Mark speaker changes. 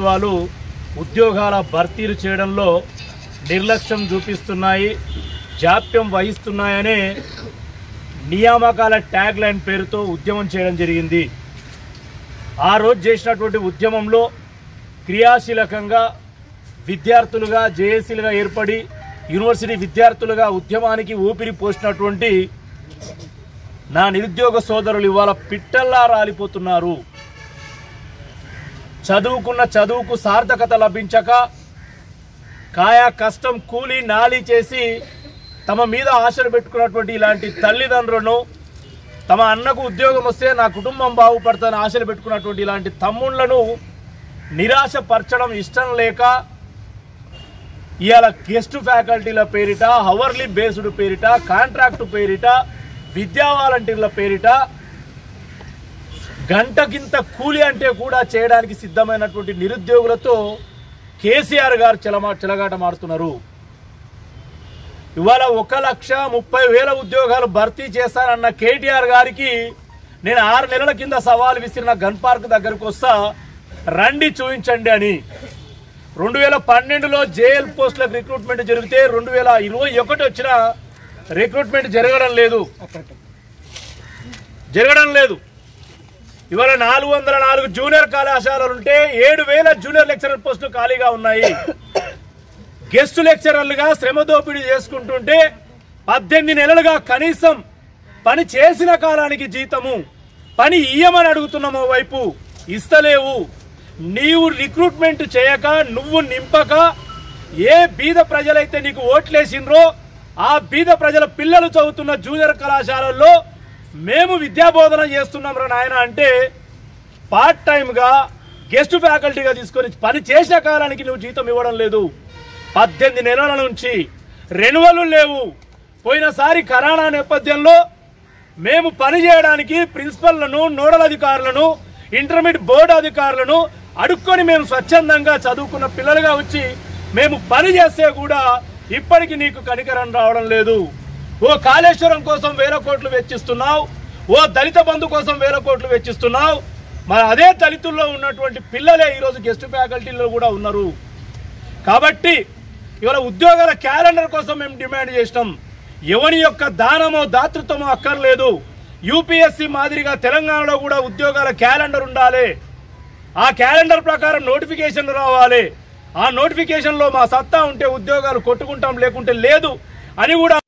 Speaker 1: ప్రభుత్వాలు ఉద్యోగాల భర్తీలు చేయడంలో నిర్లక్ష్యం చూపిస్తున్నాయి, జాప్యం వహిస్తున్నాయనే నియామకాల ట్యాగ్ లైన్ పేరుతో ఉద్యమం చేయడం జరిగింది. ఆ రోజు చేసినటువంటి ఉద్యమంలో క్రియాశీలకంగా విద్యార్థులుగా జేఏసీలుగా ఏర్పడి యూనివర్సిటీ విద్యార్థులుగా ఉద్యమానికి ఊపిరి పోసినటువంటి నా నిరుద్యోగ సోదరులు ఇవాళ పిట్టల్లా రాలిపోతున్నారు. చదువుకున్న చదువుకు సార్థకత లభించక కాయా కష్టం కూలి నాలి చేసి తమ మీద ఆశలు పెట్టుకున్నటువంటి ఇలాంటి తల్లిదండ్రులను, తమ అన్నకు ఉద్యోగం వస్తే నా కుటుంబం బాగుపడతానని ఆశలు పెట్టుకున్నటువంటి ఇలాంటి తమ్ముళ్లను నిరాశపరచడం ఇష్టం లేక ఇవాళ గెస్ట్ ఫ్యాకల్టీల పేరిట, హవర్లీ బేస్డ్ పేరిట, కాంట్రాక్టు పేరిట, విద్యా వాలంటీర్ల పేరిట గంటకింత కూలి అంటే కూడా చేయడానికి సిద్ధమైనటువంటి నిరుద్యోగులతో కేసీఆర్ గారు చెలగాటమాడుతున్నారు. ఇవాళ 1,30,000 ఉద్యోగాలు భర్తీ చేస్తానన్న కేటీఆర్ గారికి నేను 6 నెలల కింద సవాల్ విసిరిన గన్ పార్క్ దగ్గరకు వస్తా, రండి చూపించండి అని. 2012లో జేఎల్ పోస్టులకు రిక్రూట్మెంట్ జరిగితే 2021 వచ్చిన రిక్రూట్మెంట్ జరగడం లేదు. ఇవాళ 404 జూనియర్ కళాశాలలుంటే 7,000 జూనియర్ లెక్చరర్ పోస్టులు ఖాళీగా ఉన్నాయి. గెస్ట్ లెక్చరర్లుగా శ్రమ దోపిడీ చేసుకుంటుంటే 18 నెలలుగా కనీసం పని చేసిన కాలానికి జీతము, పని ఇయ్యమని అడుగుతున్నాము, వైపు ఇస్తలేవు. నీవు రిక్రూట్మెంట్ చేయక, నువ్వు నింపక, ఏ బీద ప్రజలైతే నీకు ఓట్లేసినరో ఆ బీద ప్రజల పిల్లలు చదువుతున్న జూనియర్ కళాశాలల్లో మేము విద్యాబోధన చేస్తున్నాం రా నాయన అంటే పార్ట్ టైంగా గెస్ట్ ఫ్యాకల్టీగా తీసుకొని పని చేసిన కాలానికి నువ్వు జీతం ఇవ్వడం లేదు. 18 నెలల నుంచి రెన్యువల్ లేవు. పోయినసారి కరోనా నేపథ్యంలో మేము పని చేయడానికి ప్రిన్సిపల్లను, నోడల్ అధికారులను, ఇంటర్మీడియట్ బోర్డు అధికారులను అడుక్కొని మేము స్వచ్ఛందంగా చదువుకున్న పిల్లలుగా వచ్చి మేము పని చేస్తే కూడా ఇప్పటికీ నీకు కనికరం రావడం లేదు. ఓ కాళేశ్వరం కోసం 1000 కోట్లు వెచ్చిస్తున్నావు, ఓ దళిత బంధు కోసం 1000 కోట్లు వెచ్చిస్తున్నావు. మరి అదే దళితుల్లో ఉన్నటువంటి పిల్లలే ఈరోజు గెస్ట్ ఫ్యాకల్టీలో కూడా ఉన్నారు. కాబట్టి ఇవాళ ఉద్యోగాల క్యాలెండర్ కోసం మేము డిమాండ్ చేసినాం. ఎవరి యొక్క దానమో దాతృత్వమో అక్కర్లేదు. యూపీఎస్సీ మాదిరిగా తెలంగాణలో కూడా ఉద్యోగాల క్యాలెండర్ ఉండాలి. ఆ క్యాలెండర్ ప్రకారం నోటిఫికేషన్లు రావాలి. ఆ నోటిఫికేషన్లో మా సత్తా ఉంటే ఉద్యోగాలు కొట్టుకుంటాం, లేకుంటే లేదు అని కూడా